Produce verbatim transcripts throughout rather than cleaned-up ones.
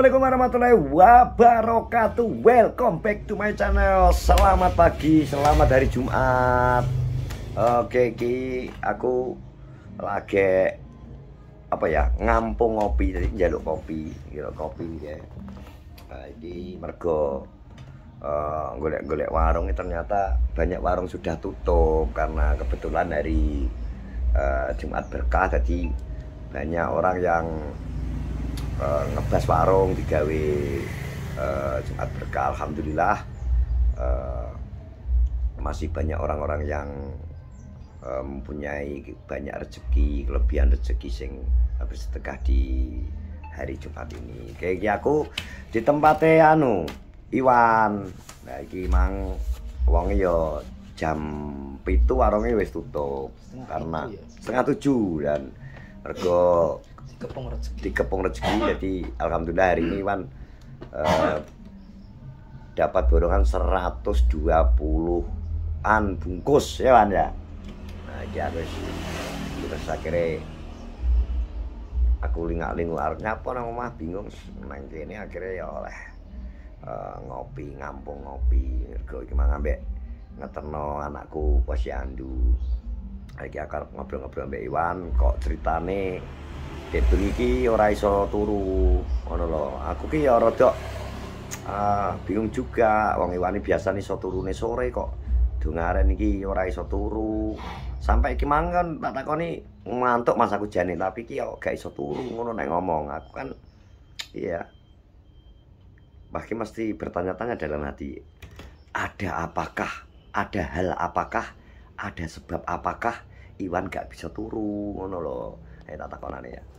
Assalamualaikum warahmatullahi wabarakatuh. Welcome back to my channel. Selamat pagi, selamat hari Jumat. Oke, ki aku lagi apa ya, ngampung ngopi, jadi njaluk kopi, kira kopi ya. Nah, ini mergo uh, golek-golek warung, ternyata banyak warung sudah tutup karena kebetulan hari uh, Jumat berkah, jadi banyak orang yang Uh, ngebas warung digawe uh, Jumat berkah. Alhamdulillah uh, masih banyak orang-orang yang uh, mempunyai banyak rezeki, kelebihan rezeki sing bersedekah di hari Jumat ini. Kayak aku di tempatnya anu Iwan. Nah iki mang wong yo jam pitu warungnya wis tutup karena setengah tujuh dan mergo Dikepung rezeki. Dikepung rezeki. Jadi alhamdulillah hari ini Wan uh, dapat borongan seratus dua puluhan bungkus ya Wan ya. Nah, iki harus terus akhirnya aku lingak-lingu arep nyapa nang omah bingung nang kene akhirnya ya oleh uh, ngopi, ngampung ngopi. Mergo iki mang ambek ngeterno anakku posyandu. Iki akar ngobrol-ngobrol mbek Iwan kok ceritane Dek iki ora iso turu, ngono lho. Aku ki ya rada uh, bingung juga. Wong Iwan biasa iso turune sore kok dongaren iki ora iso turu. Sampai iki mangan tak takoni ngantuk Mas aku jane, tapi ki ya gak iso turu ngono nek ngomong. Aku kan iya. Bahkan mesti bertanya-tanya dalam hati. Ada apakah? Ada hal apakah? Ada sebab apakah Iwan gak bisa turu ngono lho. Eh tak takonane ya.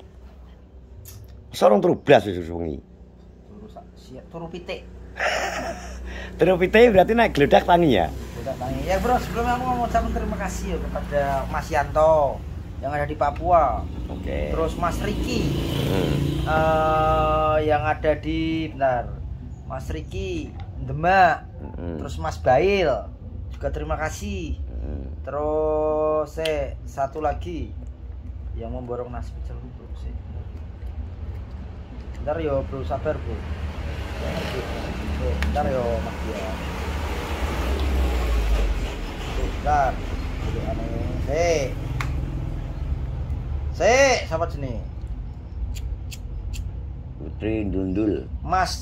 Sorong turu blas wis wengi. Turu sak siap turu pitik. Turu pitik berarti naik geledak tangi ya? Geledak tangi. Ya bro, sebelumnya aku mau mengucapkan terima kasih ya kepada Mas Yanto yang ada di Papua. Oke. Okay. Terus Mas Riki hmm. uh, yang ada di bentar. Mas Riki Demak. Hmm. Terus Mas Bail juga terima kasih. Hmm. Terus eh satu lagi yang memborong nasi pecel bro sih. Bentar yo bro, sabar bro. Bentar yo Mas dia. Bentar. Jadi ane se. Se, siapa sini? Putri Dundul. Mas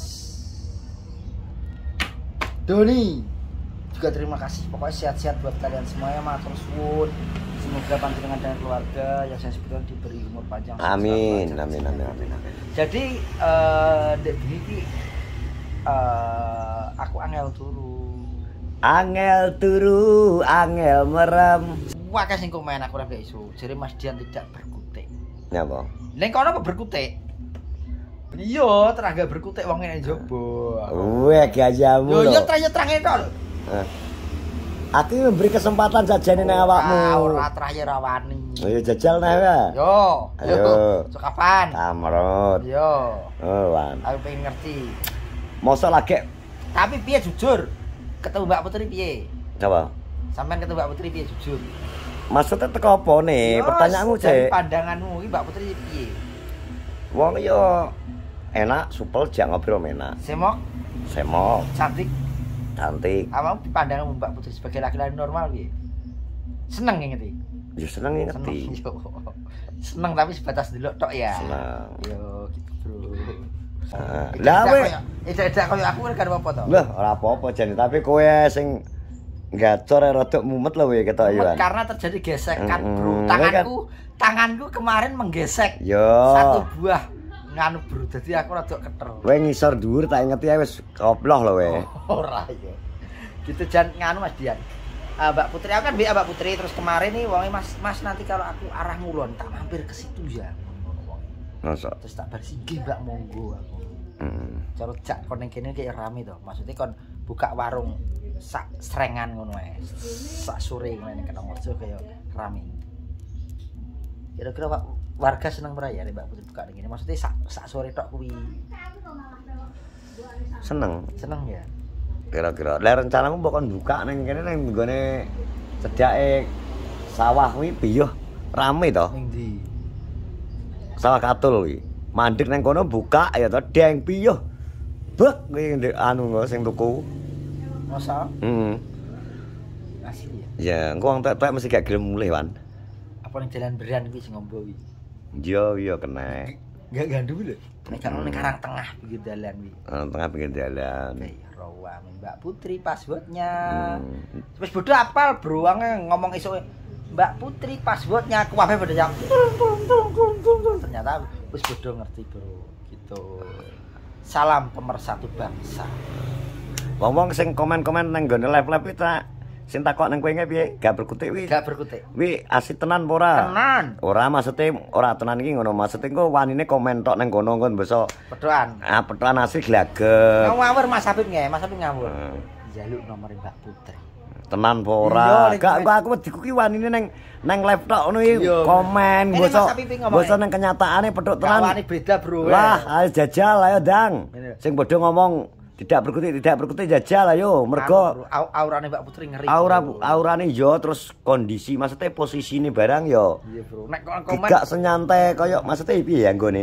Doni. Juga terima kasih. Pokoknya sehat-sehat buat kalian semuanya, matur suwun. Semoga panjenengan dan keluarga yang saya sebutkan diberi umur panjang. Amin, amin, amin, amin, amin. Jadi, uh, dek ini uh, aku angel turu. Angel turu, angel merem. Wah, kasih komen aku rada isu. Jadi Mas Dian tidak berkutik. Ya bang. Neng kono apa berkutik? Iya, terangga berkutik wong ngene jobo. Weh gajamu. Yo yo terang-terangnya kok. Eh. Aku memberi kesempatan saja nih nang awakmu. Ora terakhir rawani. Ayo jajal nah ya. Yo. Ayo. So kapan? Kamrot. Yo. Oh, Wan. Aku pengen ngerti. Mosok lagi. Tapi piye jujur? Ketemu Mbak Putri piye? Coba. Sampean ketemu Mbak Putri piye jujur? Maksudnya teko apa nih? Pertanyaanmu cek. Pandanganmu iki Mbak Putri piye? Wong yo enak, supel, jak ngobrol enak. Semok? Semok. Cantik. Cantik. Apa pandanganmu Mbak Putri sebagai laki-laki normal piye? Seneng ngerti? Ya seneng ngerti. Seneng tapi sebatas delok tok ya. Seneng. Yo gitu, Bro. Nah, lah kowe edak-edak koyo aku kan gak apa-apa to. Lah, ora apa-apa jane, tapi kowe sing gacor rada mumet lho kowe ketok ya. Karena terjadi gesekan, Bro. Tanganku, tanganku kemarin menggesek. Yo. Satu buah nganu bro, jadi aku rada keter. Kowe ngisor dhuwur tak ingeti ae wis koploh lho kowe. Ora ya. Gitu jan nganu Mas Dian. Uh, Mbak Putri aku kan B A Mbak Putri terus kemarin nih wonge Mas Mas nanti kalau aku arah ngulon tak mampir ke situ ya. Masa? Terus tak bar singgih Mbak monggo aku. Heeh. Mm. Cara jak kon ning kene kayak rame to. Maksudnya kon buka warung sak srengan ngono ae. Sak sore ngene kena Morjo kayak rame. Kira-kira Pak warga seneng ora ya Mbak Putri buka ngene. Maksudnya sak sak sore tok kuwi. Seneng. Seneng ya. Kira-kira lah rencanamu bakal buka ning kene ning nggone cedake sawah kuwi biyo rame to. Ning ndi? Sawah Katul kuwi. mandek nang kono buka ya to deng piyo. Bek kuwi anu sing tuku. Masa? Heeh. Asli ya. Ya, engko wong tek-tek mesti gak gelem mulih, Wan. Apa ning jalan beran kuwi sing ngombo kuwi? Iya, iya kena. Enggak gandu lho. Nek kan ning karang tengah pinggir dalan kuwi. Nang tengah pinggir dalan. Rawa Mbak Putri passwordnya. Hmm. Wis bodoh apal, Bro. Ngomong esuk Mbak Putri passwordnya aku wae pada jam. Ternyata wis bodoh ngerti, Bro. Gitu. Salam pemersatu bangsa. Wong-wong sing komen-komen nang gone live-live iki ta sing takok nang kowe piye? Gak berkutik wi. Gak berkutik. Wi asli tenan apa ora? Tenan. Ora maksude ora tenan iki ngono. Maksude engko wanine komen tok nang kono engko basa pedoan. Ah, pedoan asli glagep. Ngawur Mas Habib nggih, Mas Habib ngawur. Jaluk nomor Mbak Putri. Tenan apa ora? Gak aku wedi ki wanine nang nang live tok ngono iki komen basa. Basa nang kenyataane pedhok tenan. Kawane beda, Bro. Lah, ayo jajal ayo Dang. Sing padha ngomong tidak berkutik tidak berkutik jajal ayo mergo aurane Mbak Putri ngeri. Aura aurane yo terus kondisi maksudnya posisine barang yo. Iya, Bro. Nek komen gak senyantai kaya maksudnya piye ya nggone.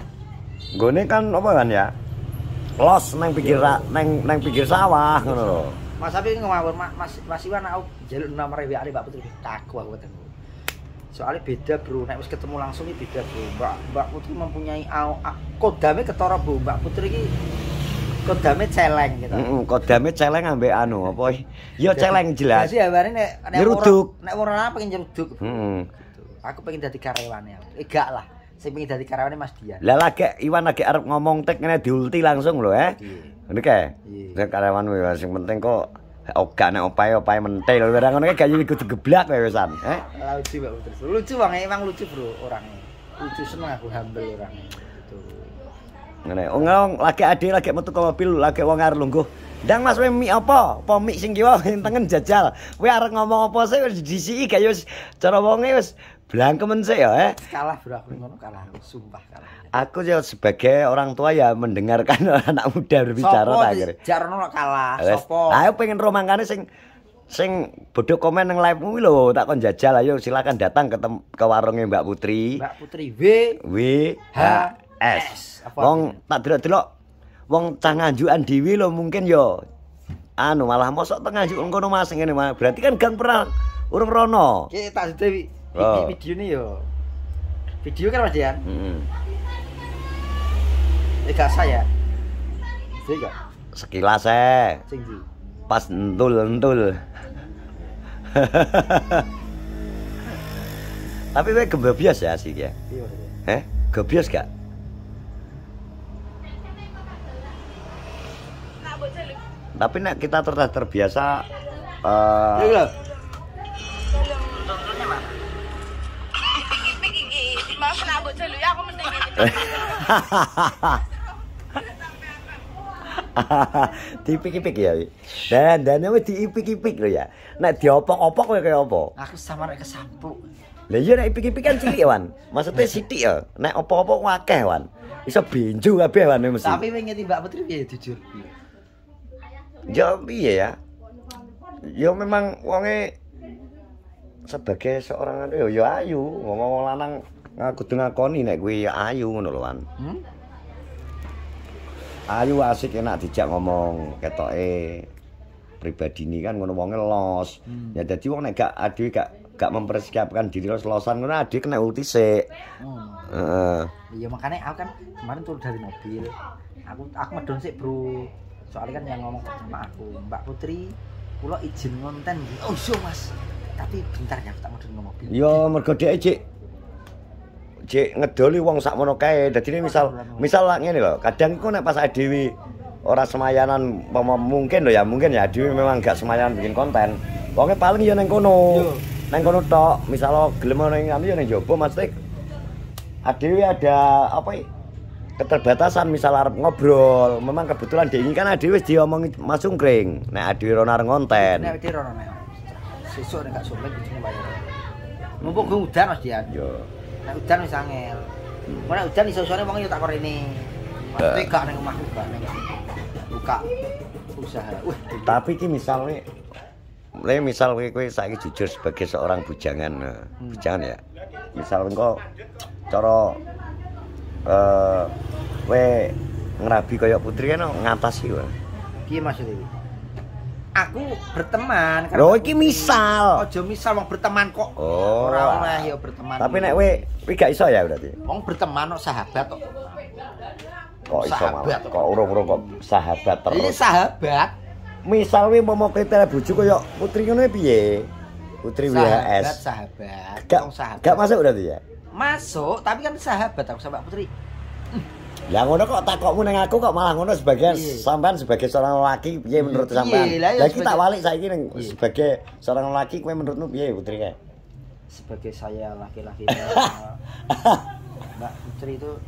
Nggone kan apa kan ya? Los nang pinggir nang nang pinggir sawah ngono lho. Mas Abi ngawur Mas Mas Iwan aku njaluk nomor W A Mbak Putri kaku aku ketemu. Soalnya beda, Bro. Nek wis ketemu langsung iki beda, Bro. Mbak Mbak Putri mempunyai kodame ketara, Bro. Mbak Putri iki kodame celeng gitu. Heeh, kodame celeng ambek anu apa? Ya celeng jelas. Jadi habare nek nek nek ora pengen nyeruduk. Heeh. Aku pengen dadi karyawane. Eh gak lah. Sing pengen dadi karyawane Mas Dian. Lah lagi Iwan lagi arep ngomong tek ngene diulti langsung lho, eh. Ngene kae. Nek karyawan wis sing penting kok ogah nek opae-opae mentel ora ngono kae gak kudu geblak kowe wisan, eh. Lucu Mbak Putri. Lucu Bang, emang lucu, Bro, orangnya. Lucu seneng aku humble orangnya. Ngene, wong lagi ade lagi metu ke mobil lagi wong arep lungguh. Ndang Mas kowe mie apa? Apa mie sing kiwa tengen jajal. Kowe arep ngomong apa sih wis disiki gak wis cara wonge wis blangkemen sik ya, eh. Kalah Bro aku ngono kalah, sumpah kalah. Aku ya sebagai orang tua ya mendengarkan anak muda berbicara tak kira. Jarno kalah, sopo? Ayo pengen romangkane sing sing bodoh komen nang live kuwi lho, tak kon jajal ayo silakan datang ke ke warungnya Mbak Putri. Mbak Putri W W H S. Wong tak delok-delok wong cah nganjukan dhewe lho mungkin yo anu malah mosok teng nganjuk ngono Mas ngene berarti kan gang pernah urung rono. Ki tak dewi videone yo. Video kan Mas Dian? Heeh. Eh gak saya. Sik gak? Sekilas e. Sing ndi? Pas entul-entul. Tapi kowe gebias ya sih ya. Iya. Eh, gebias gak? Tapi nek kita ter terbiasa eh uh, dipik-ipik ya. Dan dan wis diipik-ipik lho ya. Nek diopok-opok kowe kaya apa? Aku sama nek kesampuk. Lah iya nek ipik-ipik kan cilik Wan. Maksudnya sithik ya. Nek opo-opo akeh Wan. Iso benjo kabeh Wan mesti. Tapi pengen Mbak Putri piye jujur. Ya piye ya? Ya memang wonge sebagai seorang anu ya ayu, wong-wong lanang ngaku ngakoni nek kuwi ya ayu ngono lho Wan. Hmm? Ayu asik enak dijak ngomong ketoke pribadine kan ngono wonge los. Hmm. Ya dadi wong nek gak ade gak gak mempersiapkan diri los-losan ngono ade kena ulti sik. Hmm. Heeh. Iya makane aku kan kemarin turun dari mobil. Aku aku medon sik, Bro. Soalnya kan yang ngomong sama aku, Mbak Putri, kula izin ngonten. Oh iya Mas. Tapi bentar ya aku tak medon ngomong mobil. Yo mergo dhek cik cik ngedoli wong sakmono kae. Dadine misal misal ngene lho, kadang iku nek pas dhewe ora semayanan mungkin lho ya, mungkin ya dhewe memang gak semayanan bikin konten. Wonge paling ya nang kono. Nang kono tok, misal gelem ning anu ya ning jaba Mas Tik. Adewe ada apa iki? Keterbatasan misal arep ngobrol, memang kebetulan dia ini kan adewe wis diomongi Mas Sungkring. Nek adewe rono arep ngonten. Nek adewe rono nek. Sesuk nek gak sumpek bojone bayar. Mumpung udan Mas Dian. Yo. Nek udan wis angel. Mun nek udan iso-isone wong yo tak korene. Mesti gak ning omahku gak ning. Buka usaha. Wah, tapi iki misale le misal kowe kowe saiki jujur sebagai seorang bujangan. Hmm. Bujangan ya. Misal engko cara eh we ngerabi kayak putri kan ngatasi wae. Piye maksud iki? Aku berteman kan. Lho iki misal. Aja misal wong berteman kok. Oh. Ora oleh ya berteman. Tapi nek we we gak iso ya berarti. Wong berteman kok sahabat kok. Kok iso malah kok urung-urung kok sahabat terus. Ini sahabat. Misal we mau kriteria bojo kaya putri ngono piye? Putri W H S. Sahabat, sahabat. Gak, sahabat. Gak masuk berarti ya? Masuk, tapi kan sahabat aku sama Putri. Lah ngono kok takokmu ning aku kok malah ngono sebagai sampean sebagai seorang lelaki piye menurut sampean? Lah iki tak walik saiki ning sebagai seorang lelaki kowe menurutmu piye Putri kae? Sebagai saya laki-laki Mbak Putri itu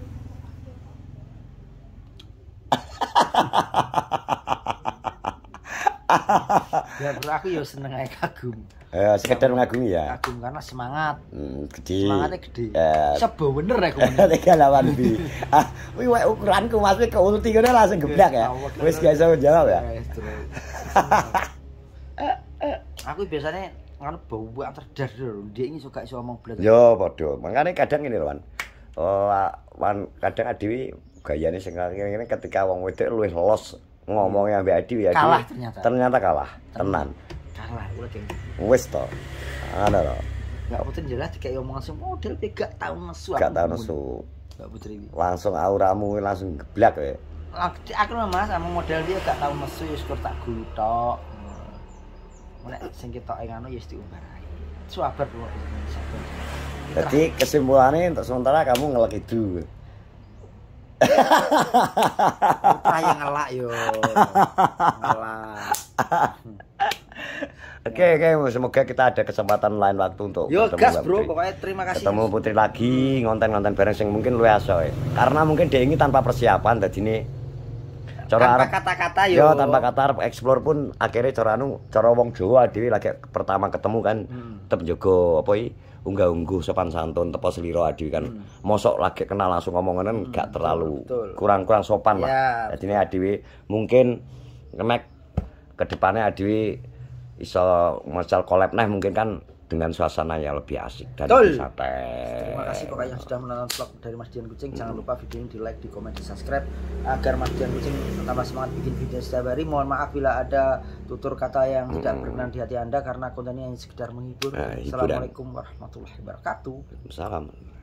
ya bro aku ya seneng ae kagum. Ya sekedar mengagumi ya. Kagum karena semangat. Hmm, gede. Semangatnya gede. Uh, Sebo bener aku. tiga lawan B. Ah, kuwi wae ukuranku Mas ke ulti ngene langsung geblak ya. Wis gak iso jawab ya. Aku biasanya ngono bau anterdar lho. Dia ini suka iso ngomong blas. Yo padha. Makane kadang ngene lho, Wan. Oh, Wan kadang Adiwi gayane sing ngene ketika wong wedok luwih los ngomongnya ambek Adiwi ya. Kalah ternyata. Ternyata kalah. Tenan. Kalah ulah geng. Wis to. Ana lho. Enggak Putri jelas dikek omong langsung model pe gak tau nesu. Gak tau nesu. Mbak Putri iki. Langsung auramu langsung geblak kowe. Aku lho Mas, sama model dia gak tau nesu ya syukur tak gulu tok. Nek sing ketoke ngono ya wis diumbar ae. Sabar kok. Jadi kesimpulannya untuk sementara kamu ngelek itu. Putra yang ngelak yo. Ngelak. Oke, oke, semoga kita ada kesempatan lain waktu untuk yo gas bro, pokoknya terima kasih. Ketemu Putri lagi, ngonten-ngonten bareng sing mungkin luwih aso. Karena mungkin dia ini tanpa persiapan dadine cara tanpa kata-kata yo. Yo tanpa kata explore pun akhirnya cara anu, cara wong Jawa dhewe lagi pertama ketemu kan hmm. tetep njogo apa iki unggah-ungguh sopan santun tepo seliro Adiwi kan. Hmm. Mosok lagi kenal langsung ngomongan hmm. gak terlalu kurang-kurang sopan lah. Ya. Jadi Adiwi mungkin kemek ke depannya Adiwi iso masal collab nah mungkin kan dengan suasana yang lebih asik dan lebih santai. Terima kasih pokoknya yang sudah menonton vlog dari Mas Dian Kucing. Jangan lupa video ini di like, di komen, di subscribe agar Mas Dian Kucing tambah semangat bikin video setiap hari. Mohon maaf bila ada tutur kata yang hmm. tidak berkenan di hati Anda karena kontennya hanya sekedar menghibur. Nah, Assalamualaikum warahmatullahi wabarakatuh. Salam.